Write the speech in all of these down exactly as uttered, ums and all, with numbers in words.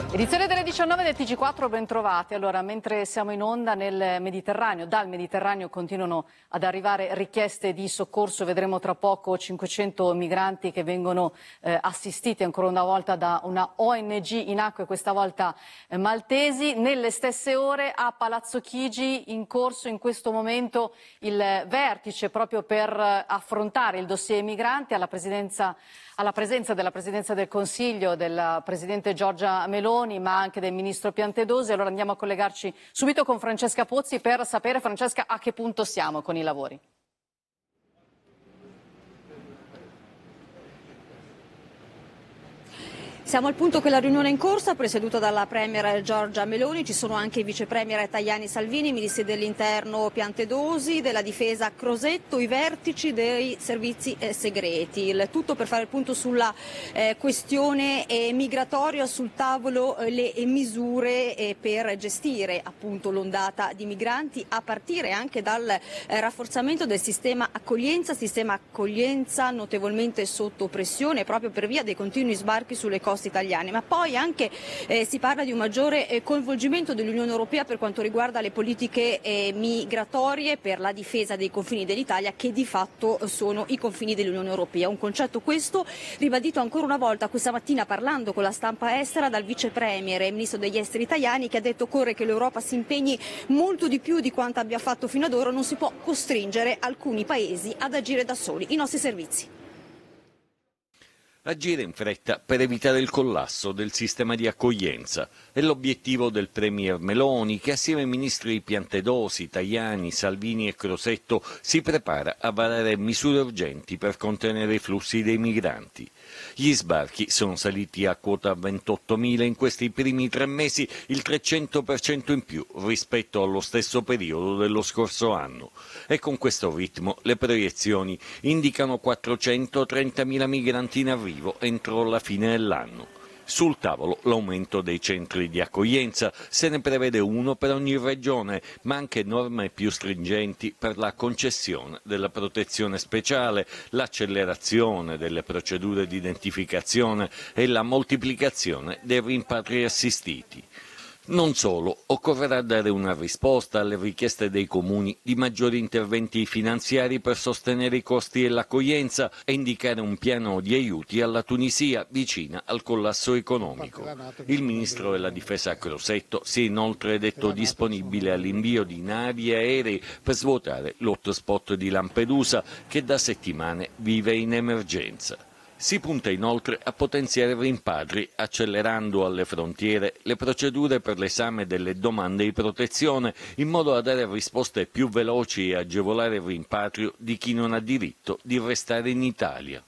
Edizione delle diciannove del T G quattro, ben trovate. Allora, mentre siamo in onda nel Mediterraneo, dal Mediterraneo continuano ad arrivare richieste di soccorso. Vedremo tra poco cinquecento migranti che vengono eh, assistiti ancora una volta da una O N G in acque, questa volta eh, maltesi. Nelle stesse ore a Palazzo Chigi in corso in questo momento il vertice proprio per eh, affrontare il dossier migranti alla presidenza alla presenza della Presidenza del Consiglio, della Presidente Giorgia Meloni, ma anche del Ministro Piantedosi. Allora andiamo a collegarci subito con Francesca Pozzi per sapere, Francesca, a che punto siamo con i lavori. Siamo al punto che la riunione è in corsa, presieduta dalla Premier Giorgia Meloni. Ci sono anche i Vice Premier Tajani Salvini, Ministri dell'Interno Piantedosi, della Difesa Crosetto, i vertici dei servizi eh, segreti. Il tutto per fare il punto sulla eh, questione eh, migratoria, sul tavolo eh, le eh, misure eh, per gestire appunto l'ondata di migranti, a partire anche dal eh, rafforzamento del sistema accoglienza, sistema accoglienza notevolmente sotto pressione proprio per via dei continui sbarchi sulle coste italiane, ma poi anche eh, si parla di un maggiore eh, coinvolgimento dell'Unione Europea per quanto riguarda le politiche eh, migratorie per la difesa dei confini dell'Italia, che di fatto sono i confini dell'Unione Europea. Un concetto questo ribadito ancora una volta questa mattina parlando con la stampa estera dal Vice Premier e Ministro degli Esteri Tajani, che ha detto occorre che l'Europa si impegni molto di più di quanto abbia fatto fino ad ora, non si può costringere alcuni paesi ad agire da soli. I nostri servizi. Agire in fretta per evitare il collasso del sistema di accoglienza è l'obiettivo del Premier Meloni, che assieme ai ministri Piantedosi, Tajani, Salvini e Crosetto si prepara a varare misure urgenti per contenere i flussi dei migranti. Gli sbarchi sono saliti a quota ventottomila in questi primi tre mesi, il trecento per cento in più rispetto allo stesso periodo dello scorso anno. E con questo ritmo le proiezioni indicano quattrocentotrentamila migranti in arrivo entro la fine dell'anno. Sul tavolo l'aumento dei centri di accoglienza, se ne prevede uno per ogni regione, ma anche norme più stringenti per la concessione della protezione speciale, l'accelerazione delle procedure di identificazione e la moltiplicazione dei rimpatri assistiti. Non solo, occorrerà dare una risposta alle richieste dei comuni di maggiori interventi finanziari per sostenere i costi dell'accoglienza e indicare un piano di aiuti alla Tunisia vicina al collasso economico. Il Ministro della Difesa Crosetto si è inoltre detto disponibile all'invio di navi e aerei per svuotare l'hotspot di Lampedusa, che da settimane vive in emergenza. Si punta inoltre a potenziare i rimpatri, accelerando alle frontiere le procedure per l'esame delle domande di protezione, in modo da dare risposte più veloci e agevolare il rimpatrio di chi non ha diritto di restare in Italia.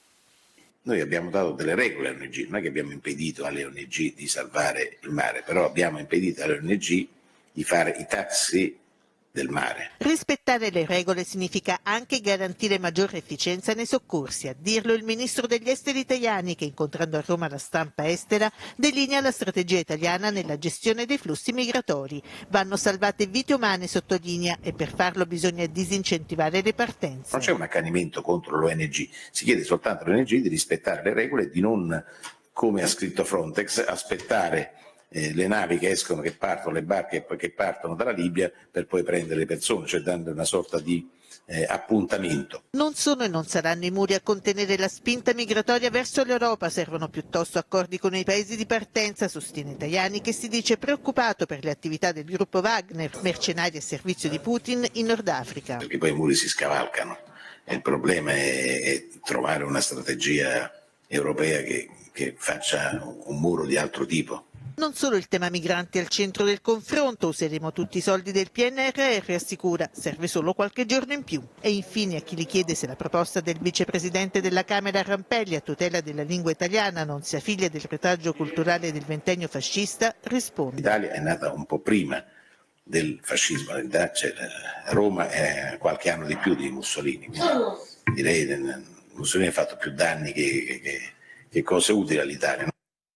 Noi abbiamo dato delle regole alle O N G, non è che abbiamo impedito alle O N G di salvare il mare, però abbiamo impedito alle O N G di fare i taxi del mare. Rispettare le regole significa anche garantire maggiore efficienza nei soccorsi, a dirlo il ministro degli esteri Tajani, che incontrando a Roma la stampa estera delinea la strategia italiana nella gestione dei flussi migratori. Vanno salvate vite umane, sottolinea, e per farlo bisogna disincentivare le partenze. Non c'è un accanimento contro l'O N G, si chiede soltanto all'O N G di rispettare le regole e di non, come ha scritto Frontex, aspettare Eh, le navi che escono, che partono, le barche che partono dalla Libia per poi prendere le persone, cioè dando una sorta di eh, appuntamento. Non sono e non saranno i muri a contenere la spinta migratoria verso l'Europa, servono piuttosto accordi con i paesi di partenza, sostiene Tajani, che si dice preoccupato per le attività del gruppo Wagner, mercenari a servizio di Putin in Nord Africa. Perché poi i muri si scavalcano e il problema è, è trovare una strategia europea che, che faccia un muro di altro tipo. Non solo il tema migranti al centro del confronto, useremo tutti i soldi del P N R R, assicura, serve solo qualche giorno in più. E infine a chi gli chiede se la proposta del vicepresidente della Camera Rampelli a tutela della lingua italiana non sia figlia del retaggio culturale del ventennio fascista, risponde. L'Italia è nata un po' prima del fascismo, cioè, Roma è qualche anno di più di Mussolini, direi che Mussolini ha fatto più danni che, che, che cose utili all'Italia.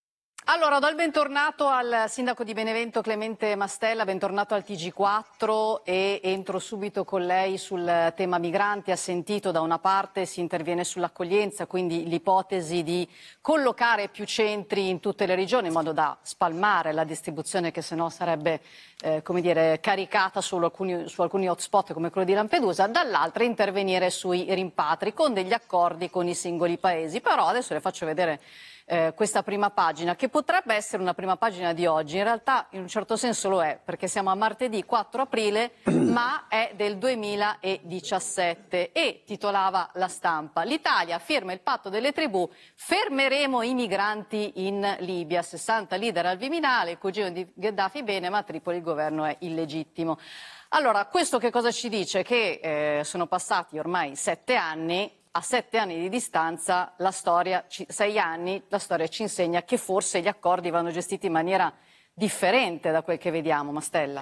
Allora, do il bentornato al sindaco di Benevento Clemente Mastella, bentornato al T G quattro e entro subito con lei sul tema migranti. Ha sentito da una parte si interviene sull'accoglienza, quindi l'ipotesi di collocare più centri in tutte le regioni in modo da spalmare la distribuzione che sennò sarebbe eh, come dire, caricata su alcuni, su alcuni hotspot come quello di Lampedusa, dall'altra intervenire sui rimpatri con degli accordi con i singoli paesi. Però adesso le faccio vedere Eh, questa prima pagina, che potrebbe essere una prima pagina di oggi, in realtà in un certo senso lo è, perché siamo a martedì quattro aprile, ma è del duemiladiciassette e titolava La Stampa: l'Italia firma il patto delle tribù, fermeremo i migranti in Libia, sessanta leader al Viminale, il cugino di Gheddafi bene, ma a Tripoli il governo è illegittimo. Allora, questo che cosa ci dice? Che eh, sono passati ormai sette anni. A sette anni di distanza, la storia, sei anni, la storia ci insegna che forse gli accordi vanno gestiti in maniera differente da quel che vediamo. Mastella.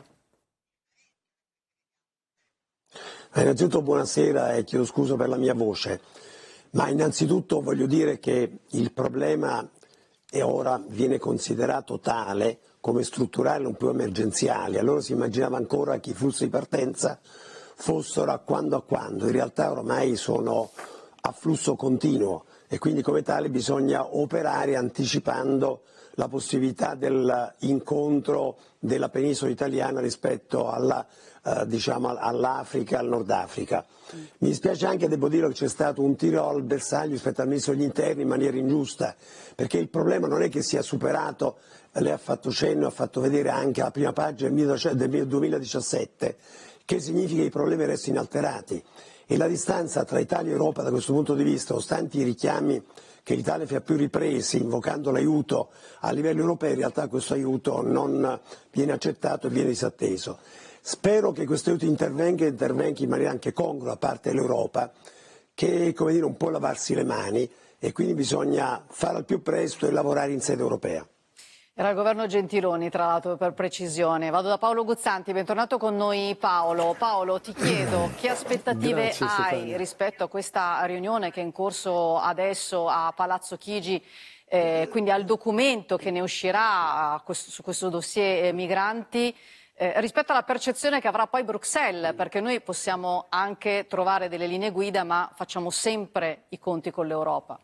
Innanzitutto buonasera e chiedo scusa per la mia voce, ma innanzitutto voglio dire che il problema è ora viene considerato tale come strutturale, non più emergenziale. Allora si immaginava ancora che i flussi di partenza fossero a quando a quando, in realtà ormai sono a flusso continuo e quindi come tale bisogna operare anticipando la possibilità dell'incontro della penisola italiana rispetto alla, eh, diciamo, all'Africa, al Nord Africa. Mi dispiace anche, devo dire, che c'è stato un tiro al bersaglio rispetto al Ministro degli Interni in maniera ingiusta, perché il problema non è che sia superato, lei ha fatto cenno, ha fatto vedere anche la prima pagina del duemiladiciassette, che significa che i problemi restano inalterati. E la distanza tra Italia e Europa da questo punto di vista, ostanti i richiami che l'Italia fa più ripresi, invocando l'aiuto a livello europeo, in realtà questo aiuto non viene accettato e viene disatteso. Spero che questo aiuto intervenga e intervenga in maniera anche congrua da parte dell'Europa, che come dire, un po' lavarsi le mani, e quindi bisogna fare al più presto e lavorare in sede europea. Era il governo Gentiloni, tra l'altro, per precisione. Vado da Paolo Guzzanti, bentornato con noi Paolo. Paolo, ti chiedo che aspettative Grazie, hai Stefania. rispetto a questa riunione che è in corso adesso a Palazzo Chigi, eh, quindi al documento che ne uscirà questo, su questo dossier eh, migranti, eh, rispetto alla percezione che avrà poi Bruxelles, perché noi possiamo anche trovare delle linee guida, ma facciamo sempre i conti con l'Europa.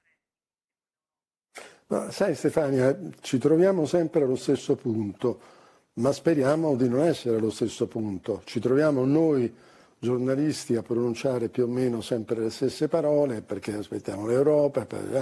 Ma sai Stefania, ci troviamo sempre allo stesso punto, ma speriamo di non essere allo stesso punto. Ci troviamo noi giornalisti a pronunciare più o meno sempre le stesse parole perché aspettiamo l'Europa, per...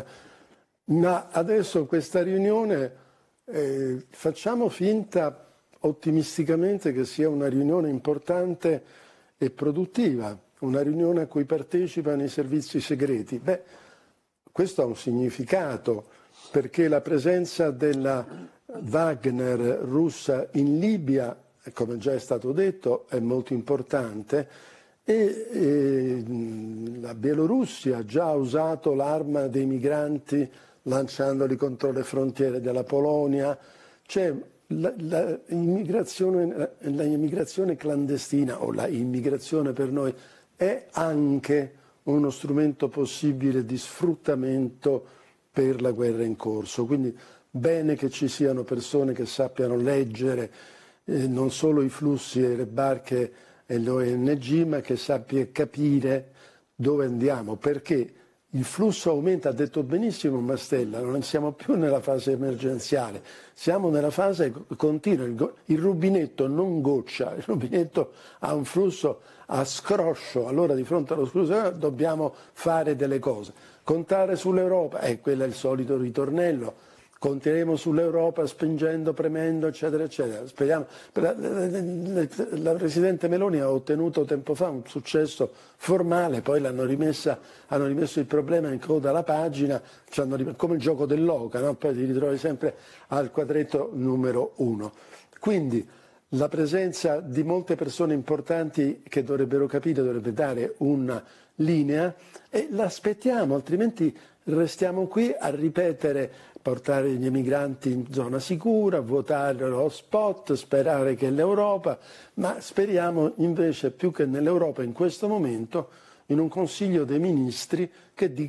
ma adesso questa riunione eh, facciamo finta ottimisticamente che sia una riunione importante e produttiva, una riunione a cui partecipano i servizi segreti. Beh, questo ha un significato, perché la presenza della Wagner russa in Libia, come già è stato detto, è molto importante e, e la Bielorussia ha già usato l'arma dei migranti lanciandoli contro le frontiere della Polonia. C'è la, la, immigrazione, la immigrazione clandestina, o la immigrazione per noi, è anche uno strumento possibile di sfruttamento per la guerra in corso, quindi bene che ci siano persone che sappiano leggere eh, non solo i flussi e le barche e le O N G, ma che sappia capire dove andiamo, perché il flusso aumenta, ha detto benissimo Mastella, non siamo più nella fase emergenziale, siamo nella fase continua, il, il rubinetto non goccia, il rubinetto ha un flusso a scroscio, allora di fronte allo scroscio dobbiamo fare delle cose. Contare sull'Europa, eh, quello è il solito ritornello, conteremo sull'Europa spingendo, premendo, eccetera, eccetera. Speriamo. La, la, la Presidente Meloni ha ottenuto tempo fa un successo formale, poi l'hanno rimessa, hanno rimesso il problema in coda alla pagina, come il gioco dell'oca, no? Poi ti ritrovi sempre al quadretto numero uno. Quindi la presenza di molte persone importanti che dovrebbero capire, dovrebbe dare una linea e l'aspettiamo, altrimenti restiamo qui a ripetere, portare gli emigranti in zona sicura, votare lo spot, sperare che l'Europa, ma speriamo invece più che nell'Europa in questo momento in un Consiglio dei Ministri che dica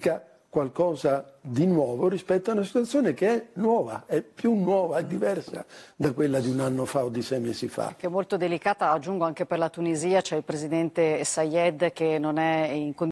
qualcosa di nuovo rispetto a una situazione che è nuova, è più nuova, è diversa da quella di un anno fa o di sei mesi fa. Che è molto delicata, aggiungo anche per la Tunisia, c'è il presidente Sayed che non è in condizione